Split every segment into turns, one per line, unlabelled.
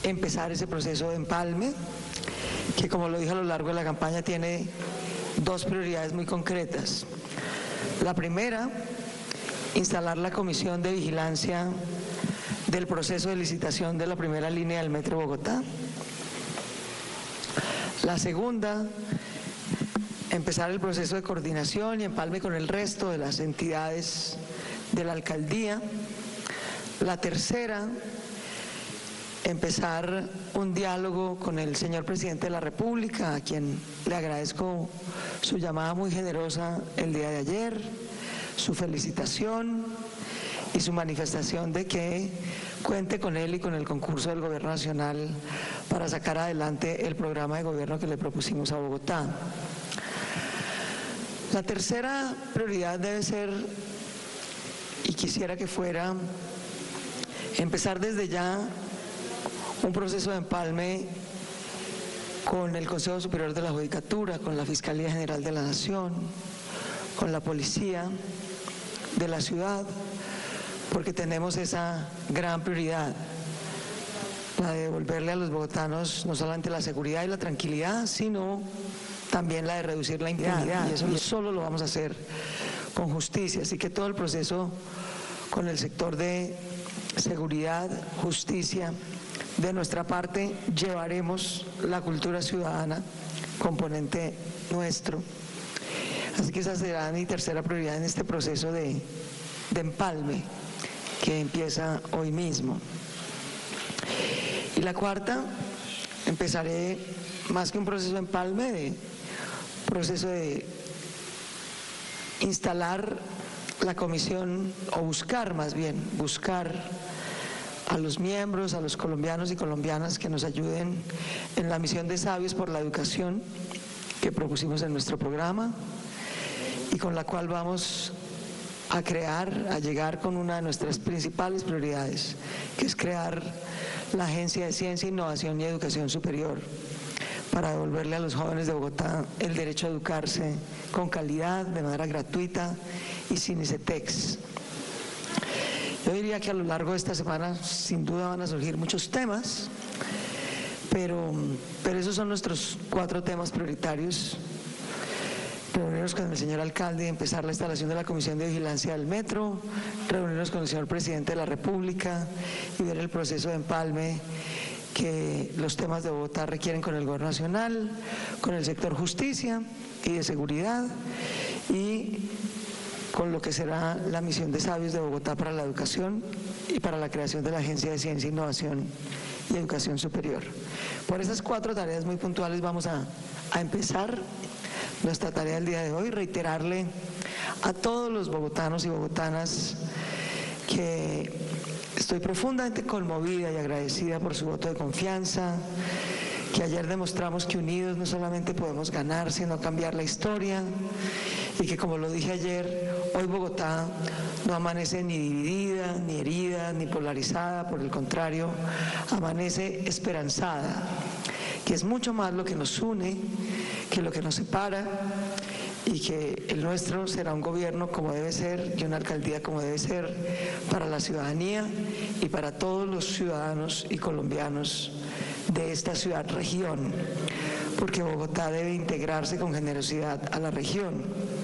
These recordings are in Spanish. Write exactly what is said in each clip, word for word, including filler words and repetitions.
empezar ese proceso de empalme, que como lo dije a lo largo de la campaña tiene dos prioridades muy concretas. La primera, instalar la comisión de vigilancia del proceso de licitación de la primera línea del Metro Bogotá. La segunda, empezar el proceso de coordinación y empalme con el resto de las entidades de la alcaldía. La tercera, empezar un diálogo con el señor presidente de la República, a quien le agradezco su llamada muy generosa el día de ayer, su felicitación y su manifestación de que cuente con él y con el concurso del Gobierno Nacional para sacar adelante el programa de gobierno que le propusimos a Bogotá. La tercera prioridad debe ser, y quisiera que fuera, empezar desde ya un proceso de empalme con el Consejo Superior de la Judicatura, con la Fiscalía General de la Nación, con la Policía de la ciudad, porque tenemos esa gran prioridad, la de devolverle a los bogotanos no solamente la seguridad y la tranquilidad, sino también la de reducir la impunidad, y eso solo lo vamos a hacer con justicia. Así que todo el proceso con el sector de seguridad, justicia, de nuestra parte llevaremos la cultura ciudadana, componente nuestro. Así que esa será mi tercera prioridad en este proceso de, de empalme que empieza hoy mismo. Y la cuarta, empezaré más que un proceso de empalme, de proceso de instalar la comisión, o buscar más bien, buscar a los miembros, a los colombianos y colombianas que nos ayuden en la misión de Sabios por la Educación que propusimos en nuestro programa y con la cual vamos a crear, a llegar con una de nuestras principales prioridades, que es crear la Agencia de Ciencia, Innovación y Educación Superior, para devolverle a los jóvenes de Bogotá el derecho a educarse con calidad, de manera gratuita y sin ICETEX. Yo diría que a lo largo de esta semana sin duda van a surgir muchos temas, pero, pero esos son nuestros cuatro temas prioritarios. Reunirnos con el señor alcalde y empezar la instalación de la Comisión de Vigilancia del Metro, reunirnos con el señor presidente de la República y ver el proceso de empalme que los temas de Bogotá requieren con el Gobierno Nacional, con el sector justicia y de seguridad y con lo que será la misión de Sabios de Bogotá para la educación y para la creación de la Agencia de Ciencia, Innovación y Educación Superior. Por esas cuatro tareas muy puntuales vamos a, a empezar nuestra tarea del día de hoy, reiterarle a todos los bogotanos y bogotanas que estoy profundamente conmovida y agradecida por su voto de confianza, que ayer demostramos que unidos no solamente podemos ganar, sino cambiar la historia, y que, como lo dije ayer, hoy Bogotá no amanece ni dividida, ni herida, ni polarizada, por el contrario, amanece esperanzada, que es mucho más lo que nos une que lo que nos separa, y que el nuestro será un gobierno como debe ser y una alcaldía como debe ser para la ciudadanía y para todos los ciudadanos y colombianos de esta ciudad-región, porque Bogotá debe integrarse con generosidad a la región.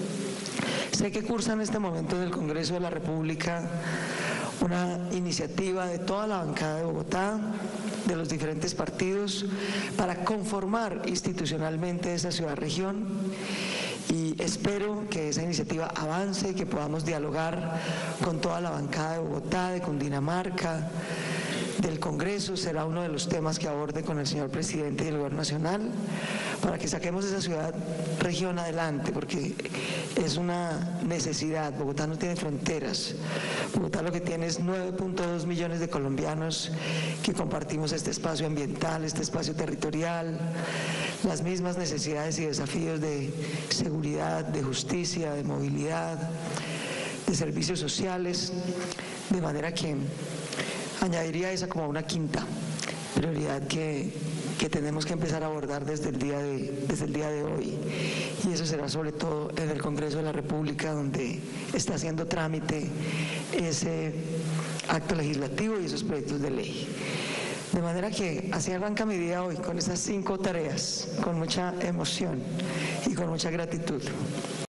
Sé que cursa en este momento en el Congreso de la República una iniciativa de toda la bancada de Bogotá, de los diferentes partidos, para conformar institucionalmente esa ciudad-región, y espero que esa iniciativa avance y que podamos dialogar con toda la bancada de Bogotá, de Cundinamarca, del Congreso. Será uno de los temas que aborde con el señor presidente y el Gobierno Nacional, para que saquemos esa ciudad-región adelante, porque es una necesidad. Bogotá no tiene fronteras. Bogotá lo que tiene es nueve punto dos millones de colombianos que compartimos este espacio ambiental, este espacio territorial, las mismas necesidades y desafíos de seguridad, de justicia, de movilidad, de servicios sociales, de manera que añadiría esa como una quinta prioridad que, que tenemos que empezar a abordar desde el día de, desde el día de hoy, y eso será sobre todo en el Congreso de la República, donde está haciendo trámite ese acto legislativo y esos proyectos de ley. De manera que así arranca mi día hoy, con esas cinco tareas, con mucha emoción y con mucha gratitud.